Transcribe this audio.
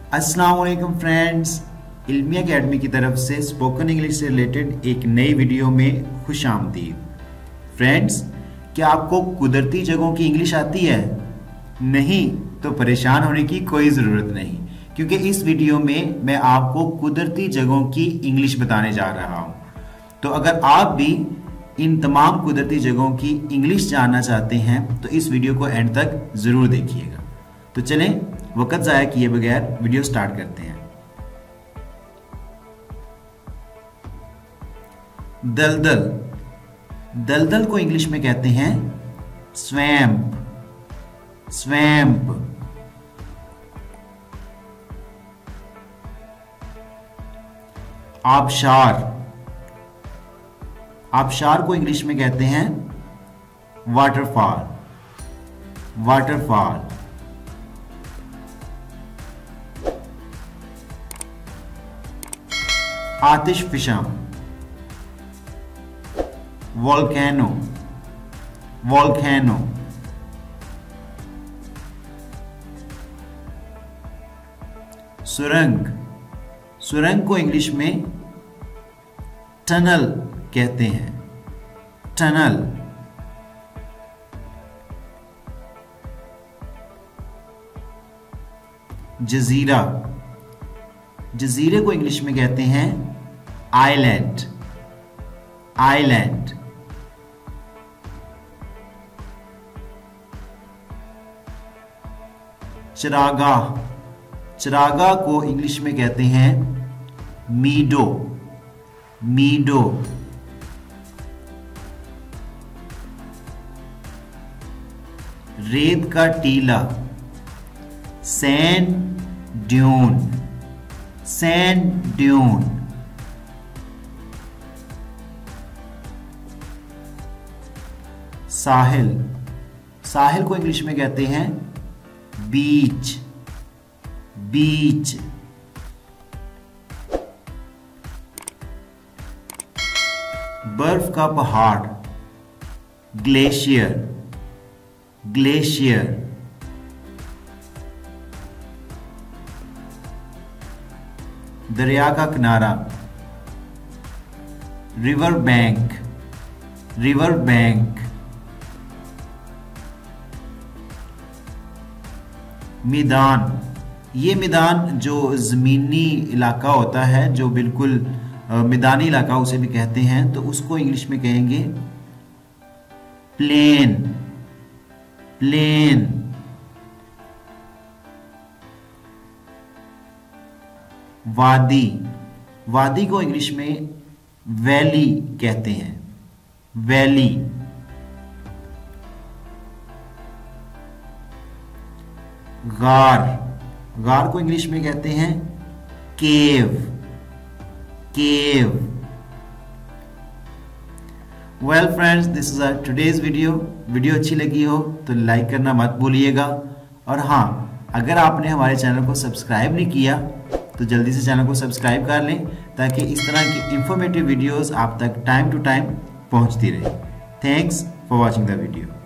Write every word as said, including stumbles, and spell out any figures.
अस्सलाम वालेकुम फ्रेंड्स, इल्मी एकेडमी की तरफ से स्पोकन इंग्लिश से रिलेटेड एक नई वीडियो में खुश आमदीद। फ्रेंड्स, क्या आपको कुदरती जगहों की इंग्लिश आती है? नहीं तो परेशान होने की कोई ज़रूरत नहीं, क्योंकि इस वीडियो में मैं आपको कुदरती जगहों की इंग्लिश बताने जा रहा हूँ। तो अगर आप भी इन तमाम कुदरती जगहों की इंग्लिश जानना चाहते हैं तो इस वीडियो को एंड तक ज़रूर देखिएगा। तो चलें वक्त ज़ाया किए बगैर वीडियो स्टार्ट करते हैं। दलदल, दलदल को इंग्लिश में कहते हैं स्वैम्प, स्वैम्प। आबशार, आबशार को इंग्लिश में कहते हैं वाटरफॉल, वाटरफॉल। आतिशफिशा, वोल्केनो, वोल्केनो। सुरंग, सुरंग को इंग्लिश में टनल कहते हैं, टनल। जजीरा, जजीरे को इंग्लिश में कहते हैं आइलैंड, आइलैंड। चरागाह, चरागाह को इंग्लिश में कहते हैं मीडो, मीडो। रेत का टीला, सैंड ड्यून, सैंड ड्यून। साहिल, साहिल को इंग्लिश में कहते हैं बीच, बीच। बर्फ का पहाड़, ग्लेशियर, ग्लेशियर। दरिया का किनारा, रिवर बैंक, रिवर बैंक। मैदान, ये मैदान जो ज़मीनी इलाका होता है, जो बिल्कुल मैदानी इलाका उसे भी कहते हैं, तो उसको इंग्लिश में कहेंगे प्लेन, प्लेन। वादी, वादी को इंग्लिश में वैली कहते हैं, वैली। गार, गार को इंग्लिश में कहते हैं cave, cave. Well friends, this is our today's video. Video अच्छी लगी हो तो लाइक करना मत भूलिएगा, और हाँ, अगर आपने हमारे चैनल को सब्सक्राइब नहीं किया तो जल्दी से चैनल को सब्सक्राइब कर लें, ताकि इस तरह की इंफॉर्मेटिव वीडियोस आप तक टाइम टू टाइम पहुंचती रहे। Thanks for watching the video.